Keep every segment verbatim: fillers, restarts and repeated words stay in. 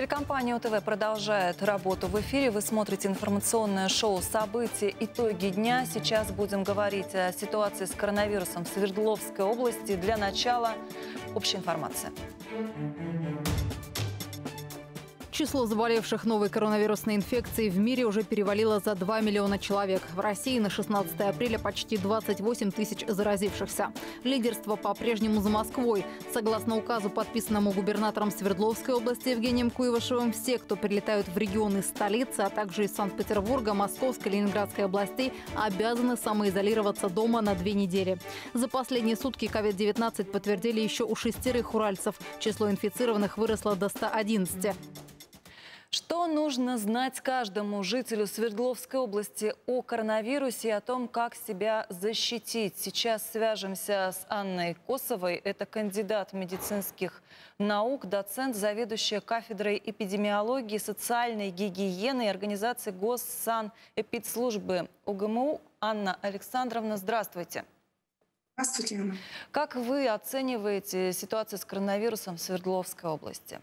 Телекомпания ОТВ продолжает работу в эфире. Вы смотрите информационное шоу «События. Итоги дня». Сейчас будем говорить о ситуации с коронавирусом в Свердловской области. Для начала общая информация. Число заболевших новой коронавирусной инфекцией в мире уже перевалило за два миллиона человек. В России на шестнадцатое апреля почти двадцать восемь тысяч заразившихся. Лидерство по-прежнему за Москвой. Согласно указу, подписанному губернатором Свердловской области Евгением Куйвашевым, все, кто прилетают в регионы столицы, а также из Санкт-Петербурга, Московской, Ленинградской областей, обязаны самоизолироваться дома на две недели. За последние сутки ковид девятнадцать подтвердили еще у шестерых уральцев. Число инфицированных выросло до ста одиннадцати. Что нужно знать каждому жителю Свердловской области о коронавирусе и о том, как себя защитить? Сейчас свяжемся с Анной Косовой. Это кандидат медицинских наук, доцент, заведующая кафедрой эпидемиологии, социальной гигиены и организации Госсанэпидслужбы УГМУ. Анна Александровна, здравствуйте. Здравствуйте, Анна. Как вы оцениваете ситуацию с коронавирусом в Свердловской области?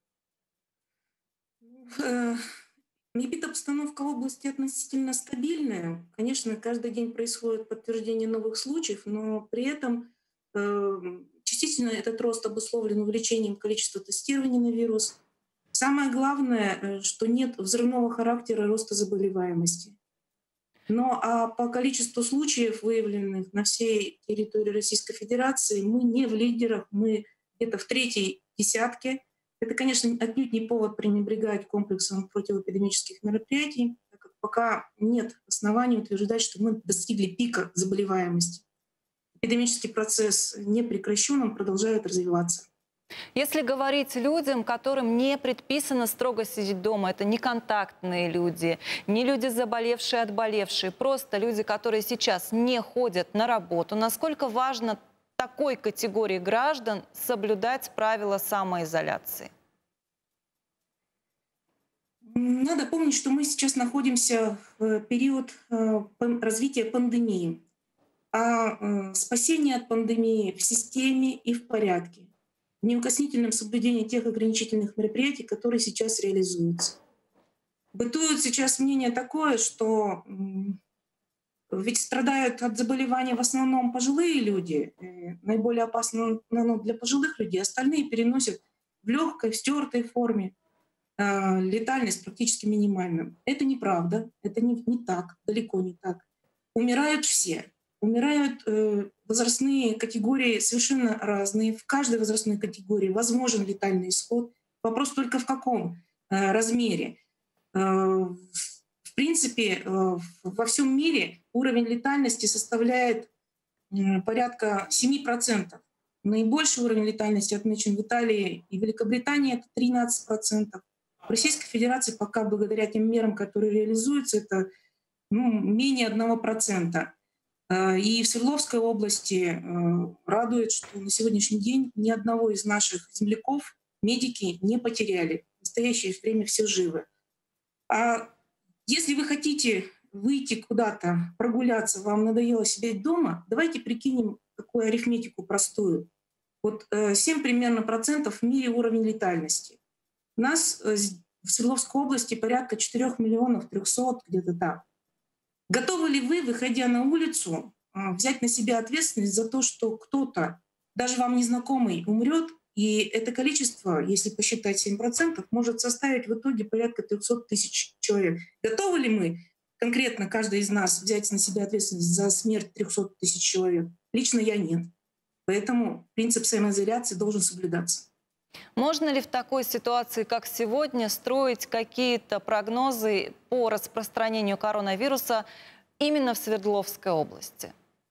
Эпидобстановка в области относительно стабильная. Конечно, каждый день происходит подтверждение новых случаев, но при этом э, частично этот рост обусловлен увеличением количества тестирований на вирус. Самое главное, что нет взрывного характера роста заболеваемости. Но а по количеству случаев, выявленных на всей территории Российской Федерации, мы не в лидерах, мы где-то в третьей десятке. Это, конечно, отнюдь не повод пренебрегать комплексом противоэпидемических мероприятий, так как пока нет оснований утверждать, что мы достигли пика заболеваемости. Эпидемический процесс не прекращен, он продолжает развиваться. Если говорить людям, которым не предписано строго сидеть дома, это не контактные люди, не люди заболевшие, отболевшие, просто люди, которые сейчас не ходят на работу, насколько важно такой категории граждан соблюдать правила самоизоляции? Надо помнить, что мы сейчас находимся в период развития пандемии. А спасение от пандемии в системе и в порядке, в неукоснительном соблюдении тех ограничительных мероприятий, которые сейчас реализуются. Бытует сейчас мнение такое, что ведь страдают от заболеваний в основном пожилые люди, наиболее опасно для пожилых людей, остальные переносят в легкой, в стертой форме, летальность практически минимальна. Это неправда, это не, не так, далеко не так. Умирают все. Умирают э, возрастные категории совершенно разные. В каждой возрастной категории возможен летальный исход. Вопрос только в каком э, размере. Э, В принципе, во всем мире уровень летальности составляет порядка семи процентов. Наибольший уровень летальности отмечен в Италии и Великобритании, это тринадцать процентов. В Российской Федерации пока благодаря тем мерам, которые реализуются, это ну, менее одного процента. И в Свердловской области радует, что на сегодняшний день ни одного из наших земляков медики не потеряли. В настоящее время все живы. А если вы хотите выйти куда-то, прогуляться, вам надоело сидеть дома, давайте прикинем такую арифметику простую. Вот семь примерно процентов в мире уровень летальности. У нас в Свердловской области порядка четырёх миллионов трёхсот, где-то так. Готовы ли вы, выходя на улицу, взять на себя ответственность за то, что кто-то, даже вам незнакомый, умрет? И это количество, если посчитать семь процентов, может составить в итоге порядка трёхсот тысяч человек. Готовы ли мы, конкретно каждый из нас, взять на себя ответственность за смерть трёхсот тысяч человек? Лично я нет. Поэтому принцип самоизоляции должен соблюдаться. Можно ли в такой ситуации, как сегодня, строить какие-то прогнозы по распространению коронавируса именно в Свердловской области?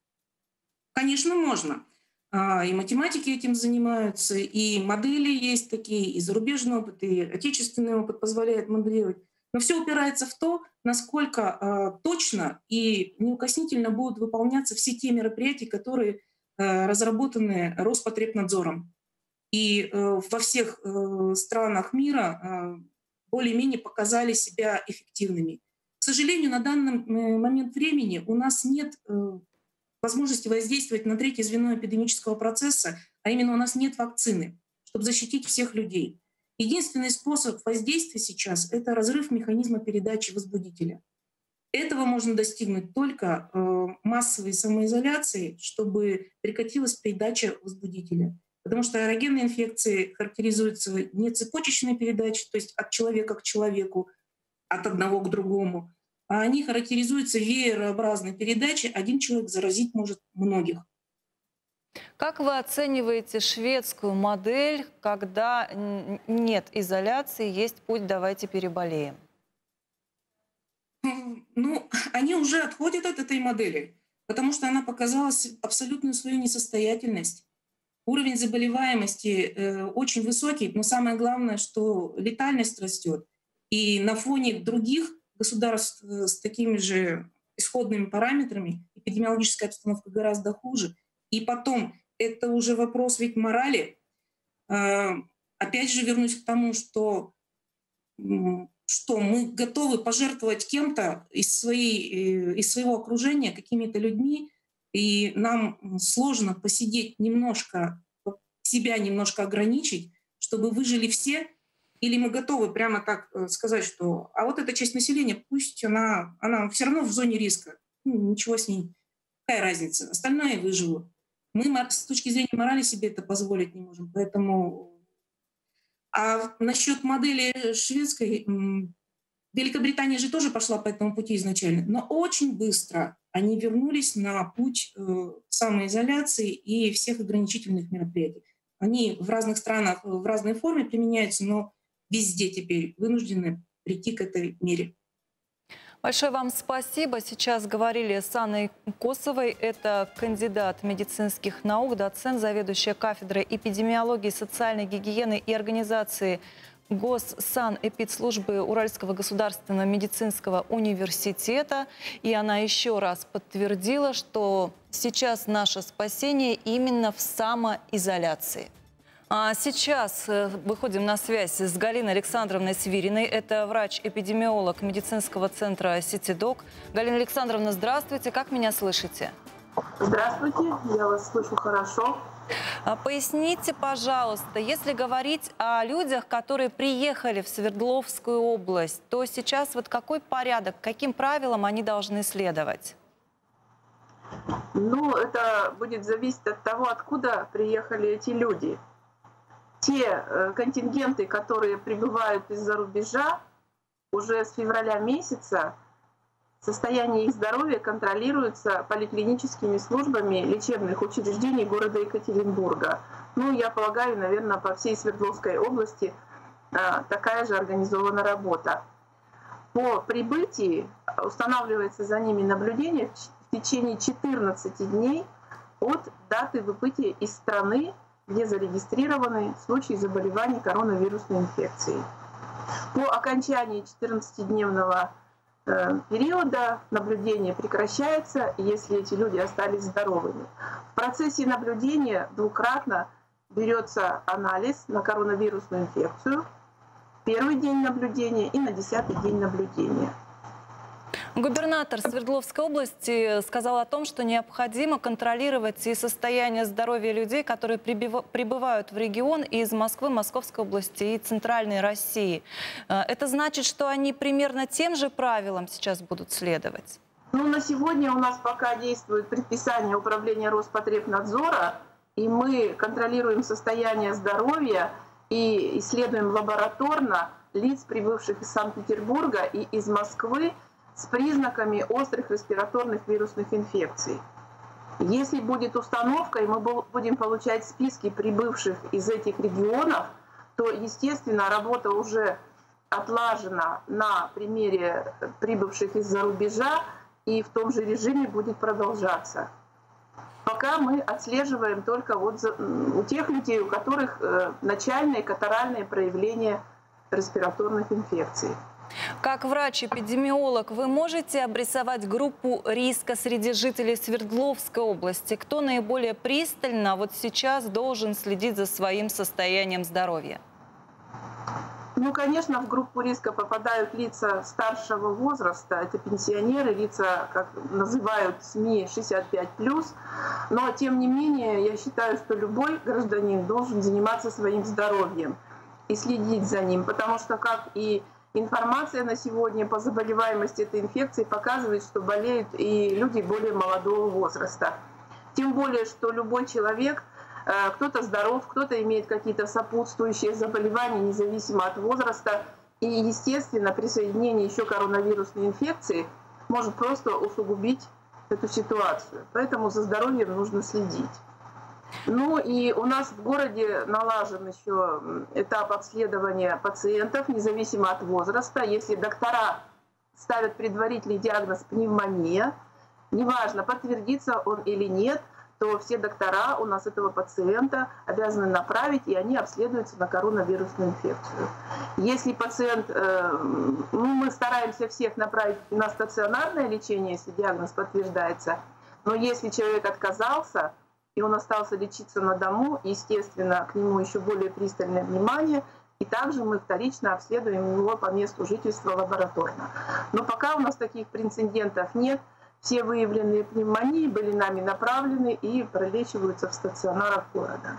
Конечно, можно. И математики этим занимаются, и модели есть такие, и зарубежный опыт, и отечественный опыт позволяет моделировать. Но все упирается в то, насколько точно и неукоснительно будут выполняться все те мероприятия, которые разработаны Роспотребнадзором. И во всех странах мира более-менее показали себя эффективными. К сожалению, на данный момент времени у нас нет возможности воздействовать на третье звено эпидемического процесса, а именно у нас нет вакцины, чтобы защитить всех людей. Единственный способ воздействия сейчас — это разрыв механизма передачи возбудителя. Этого можно достигнуть только э, массовой самоизоляцией, чтобы прекратилась передача возбудителя. Потому что аэрогенные инфекции характеризуются не цепочечной передачей, то есть от человека к человеку, от одного к другому, а они характеризуются веерообразной передачей. Один человек заразить может многих. Как вы оцениваете шведскую модель, когда нет изоляции, есть путь «давайте переболеем»? Ну, они уже отходят от этой модели, потому что она показала абсолютную свою несостоятельность. Уровень заболеваемости э, очень высокий, но самое главное, что летальность растет. И на фоне других государств с такими же исходными параметрами эпидемиологическая обстановка гораздо хуже. И потом, это уже вопрос ведь морали. Э, опять же вернусь к тому, что, что мы готовы пожертвовать кем-то из, своей, из своего окружения, какими-то людьми, и нам сложно посидеть немножко, себя немножко ограничить, чтобы выжили все, или мы готовы прямо так сказать, что а вот эта часть населения, пусть она, она все равно в зоне риска, ну, ничего с ней, какая разница, остальное выжило. Мы с точки зрения морали себе это позволить не можем, поэтому... А насчет модели шведской, Великобритания же тоже пошла по этому пути изначально, но очень быстро они вернулись на путь э, самоизоляции и всех ограничительных мероприятий. Они в разных странах в разной форме применяются, но везде теперь вынуждены прийти к этой мере. Большое вам спасибо. Сейчас говорили с Анной Косовой. Это кандидат медицинских наук, доцент, заведующая кафедрой эпидемиологии, социальной гигиены и организации Госсанэпидслужбы Уральского государственного медицинского университета. И она еще раз подтвердила, что сейчас наше спасение именно в самоизоляции. А сейчас выходим на связь с Галиной Александровной Свириной. Это врач-эпидемиолог медицинского центра «Ситидок». Галина Александровна, здравствуйте. Как меня слышите? Здравствуйте, я вас слышу хорошо. Поясните, пожалуйста, если говорить о людях, которые приехали в Свердловскую область, то сейчас вот какой порядок, каким правилам они должны следовать? Ну, это будет зависеть от того, откуда приехали эти люди. Те контингенты, которые прибывают из-за рубежа, уже с февраля месяца состояние их здоровья контролируется поликлиническими службами лечебных учреждений города Екатеринбурга. Ну, я полагаю, наверное, по всей Свердловской области такая же организована работа. По прибытии устанавливается за ними наблюдение в течение четырнадцати дней от даты выбытия из страны, где зарегистрированы случаи заболевания коронавирусной инфекцией. По окончании четырнадцатидневного э, периода наблюдение прекращается, если эти люди остались здоровыми. В процессе наблюдения двукратно берется анализ на коронавирусную инфекцию, первый день наблюдения и на десятый день наблюдения. Губернатор Свердловской области сказал о том, что необходимо контролировать и состояние здоровья людей, которые прибывают в регион из Москвы, Московской области и Центральной России. Это значит, что они примерно тем же правилам сейчас будут следовать? Ну, на сегодня у нас пока действует предписание Управления Роспотребнадзора, и мы контролируем состояние здоровья и исследуем лабораторно лиц, прибывших из Санкт-Петербурга и из Москвы, с признаками острых респираторных вирусных инфекций. Если будет установка, и мы будем получать списки прибывших из этих регионов, то, естественно, работа уже отлажена на примере прибывших из-за рубежа и в том же режиме будет продолжаться. Пока мы отслеживаем только вот у тех людей, у которых начальные катаральные проявления респираторных инфекций. Как врач-эпидемиолог, вы можете обрисовать группу риска среди жителей Свердловской области? Кто наиболее пристально вот сейчас должен следить за своим состоянием здоровья? Ну, конечно, в группу риска попадают лица старшего возраста, это пенсионеры, лица, как называют СМИ, шестьдесят пять плюс. Но, тем не менее, я считаю, что любой гражданин должен заниматься своим здоровьем. и следить за ним, потому что, как и информация на сегодня по заболеваемости этой инфекции показывает, что болеют и люди более молодого возраста. Тем более, что любой человек, кто-то здоров, кто-то имеет какие-то сопутствующие заболевания, независимо от возраста. И, естественно, присоединение еще коронавирусной инфекции может просто усугубить эту ситуацию. Поэтому за здоровьем нужно следить. Ну и у нас в городе налажен еще этап обследования пациентов, независимо от возраста. Если доктора ставят предварительный диагноз пневмония, неважно, подтвердится он или нет, то все доктора у нас этого пациента обязаны направить, и они обследуются на коронавирусную инфекцию. Если пациент, ну, мы стараемся всех направить на стационарное лечение, если диагноз подтверждается, но если человек отказался, и он остался лечиться на дому, естественно, к нему еще более пристальное внимание, и также мы вторично обследуем его по месту жительства лабораторно. Но пока у нас таких прецедентов нет. Все выявленные пневмонии были нами направлены и пролечиваются в стационарах города.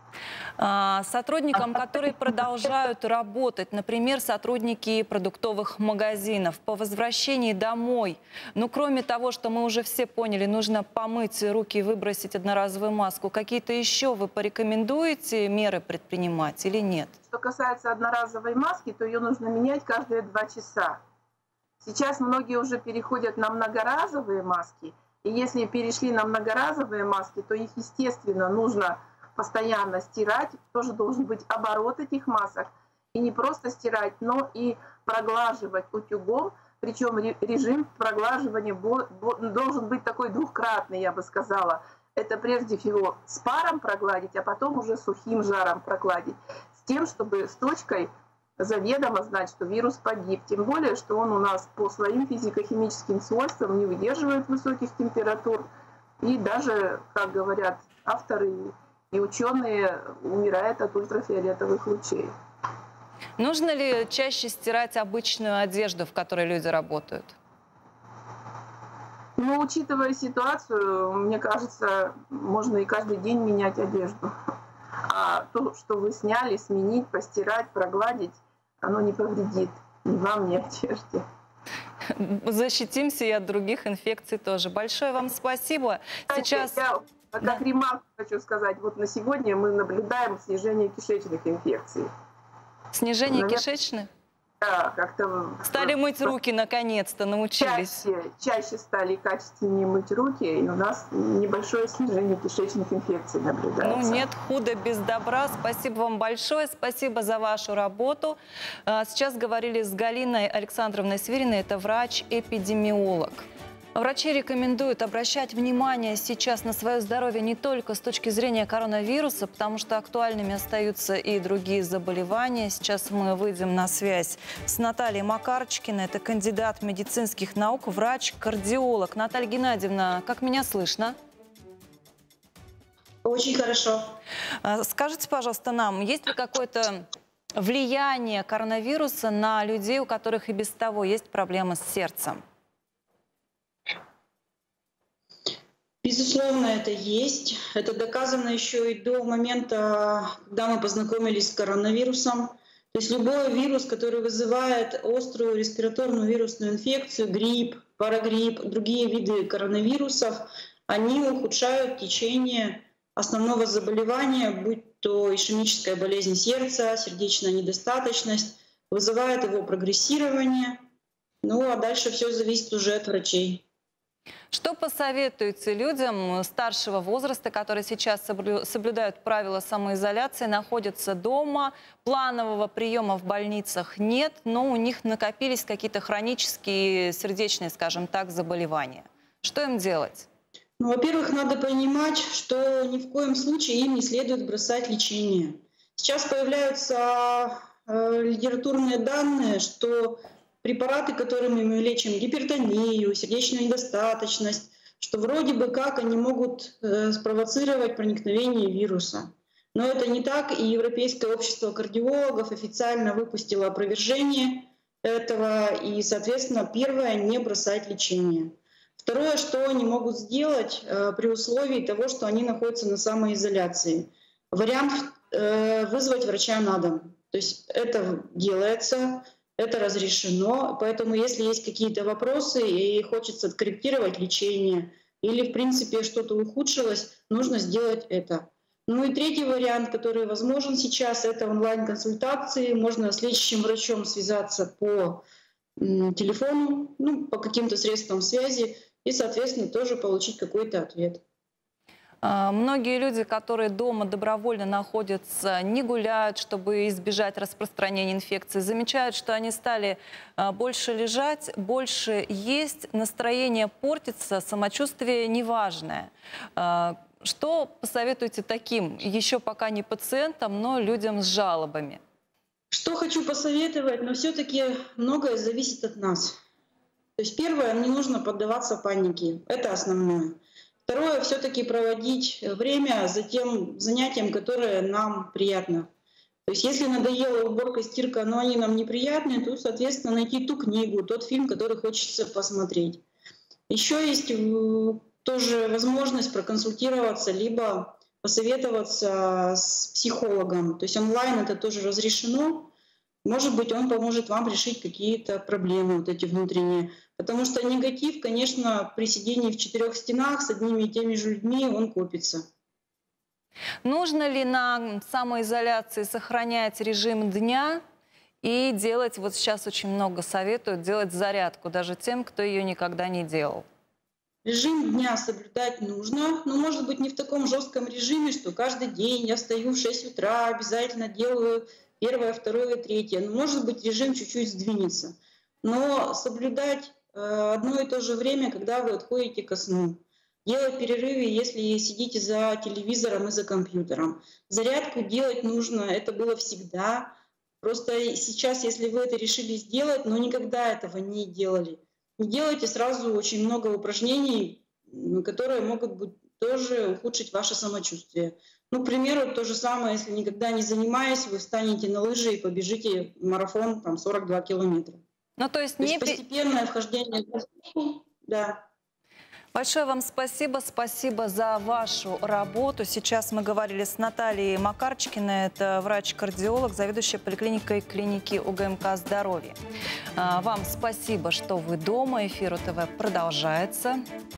Сотрудникам, которые продолжают работать, например, сотрудники продуктовых магазинов, по возвращении домой, ну, кроме того, что мы уже все поняли, нужно помыть руки и выбросить одноразовую маску, какие-то еще вы порекомендуете меры предпринимать или нет? Что касается одноразовой маски, то ее нужно менять каждые два часа. Сейчас многие уже переходят на многоразовые маски, и если перешли на многоразовые маски, то их, естественно, нужно постоянно стирать, тоже должен быть оборот этих масок, и не просто стирать, но и проглаживать утюгом, причем режим проглаживания должен быть такой двухкратный, я бы сказала. Это прежде всего с паром прогладить, а потом уже сухим жаром прогладить, с тем, чтобы с точкой заведомо знать, что вирус погиб. Тем более, что он у нас по своим физико-химическим свойствам не выдерживает высоких температур. И даже, как говорят авторы и ученые, умирает от ультрафиолетовых лучей. Нужно ли чаще стирать обычную одежду, в которой люди работают? Ну, учитывая ситуацию, мне кажется, можно и каждый день менять одежду. А то, что вы сняли, сменить, постирать, прогладить, оно не повредит ни вам, ни одежде. Защитимся и от других инфекций тоже. Большое вам спасибо. Сейчас... Я, как да. ремарку хочу сказать, вот на сегодня мы наблюдаем снижение кишечных инфекций. Снижение Наверное... кишечных? Да, как-то... Стали мыть руки, наконец-то, научились. Чаще, чаще стали качественнее мыть руки, и у нас небольшое снижение кишечных инфекций наблюдается. Ну, нет худа без добра. Спасибо вам большое, спасибо за вашу работу. Сейчас говорили с Галиной Александровной Свириной, это врач-эпидемиолог. Врачи рекомендуют обращать внимание сейчас на свое здоровье не только с точки зрения коронавируса, потому что актуальными остаются и другие заболевания. Сейчас мы выйдем на связь с Натальей Макарчкиной. Это кандидат медицинских наук, врач-кардиолог. Наталья Геннадьевна, как меня слышно? Очень хорошо. Скажите, пожалуйста, нам, есть ли какое-то влияние коронавируса на людей, у которых и без того есть проблемы с сердцем? Безусловно, это есть. Это доказано еще и до момента, когда мы познакомились с коронавирусом. То есть любой вирус, который вызывает острую респираторную вирусную инфекцию, грипп, парагрипп, другие виды коронавирусов, они ухудшают течение основного заболевания, будь то ишемическая болезнь сердца, сердечная недостаточность, вызывает его прогрессирование. Ну а дальше все зависит уже от врачей. Что посоветуете людям старшего возраста, которые сейчас соблюдают правила самоизоляции, находятся дома, планового приема в больницах нет, но у них накопились какие-то хронические сердечные, скажем так, заболевания? Что им делать? Ну, во-первых, надо понимать, что ни в коем случае им не следует бросать лечение. Сейчас появляются э, литературные данные, что препараты, которыми мы лечим гипертонию, сердечную недостаточность, что вроде бы как они могут э, спровоцировать проникновение вируса. Но это не так, и Европейское общество кардиологов официально выпустило опровержение этого, и, соответственно, первое — не бросать лечение. Второе, что они могут сделать э, при условии того, что они находятся на самоизоляции. Вариант э, — вызвать врача на дом. То То есть это делается, это разрешено, поэтому если есть какие-то вопросы и хочется откорректировать лечение, или в принципе что-то ухудшилось, нужно сделать это. Ну и третий вариант, который возможен сейчас, это онлайн-консультации. Можно с лечащим врачом связаться по телефону, ну, по каким-то средствам связи и, соответственно, тоже получить какой-то ответ. Многие люди, которые дома добровольно находятся, не гуляют, чтобы избежать распространения инфекции, замечают, что они стали больше лежать, больше есть, настроение портится, самочувствие неважное. Что посоветуете таким, еще пока не пациентам, но людям с жалобами? Что хочу посоветовать, но все-таки многое зависит от нас. То есть первое, не нужно поддаваться панике, это основное. Второе, все-таки проводить время за тем занятием, которое нам приятно. То есть если надоела уборка, стирка, но они нам неприятны, то, соответственно, найти ту книгу, тот фильм, который хочется посмотреть. Еще есть тоже возможность проконсультироваться, либо посоветоваться с психологом. То есть онлайн это тоже разрешено. Может быть, он поможет вам решить какие-то проблемы вот эти внутренние. Потому что негатив, конечно, при сидении в четырех стенах с одними и теми же людьми, он копится. Нужно ли на самоизоляции сохранять режим дня и делать, вот сейчас очень много советуют, делать зарядку, даже тем, кто ее никогда не делал? Режим дня соблюдать нужно, но может быть не в таком жестком режиме, что каждый день я встаю в шесть утра, обязательно делаю первое, второе, третье. Но может быть режим чуть-чуть сдвинется. Но соблюдать э, одно и то же время, когда вы отходите ко сну. Делать перерывы, если сидите за телевизором и за компьютером. Зарядку делать нужно, это было всегда. Просто сейчас, если вы это решили сделать, но никогда этого не делали, не делайте сразу очень много упражнений, которые могут быть тоже ухудшить ваше самочувствие. Ну, к примеру, то же самое, если никогда не занимаясь, вы встанете на лыжи и побежите марафон там, сорок два километра. Ну, то есть, то не... есть постепенное вхождение в спорту, да. Большое вам спасибо. Спасибо за вашу работу. Сейчас мы говорили с Натальей Макарчкиной. Это врач-кардиолог, заведующая поликлиникой клиники УГМК «Здоровье». Вам спасибо, что вы дома. Эфир УТВ продолжается.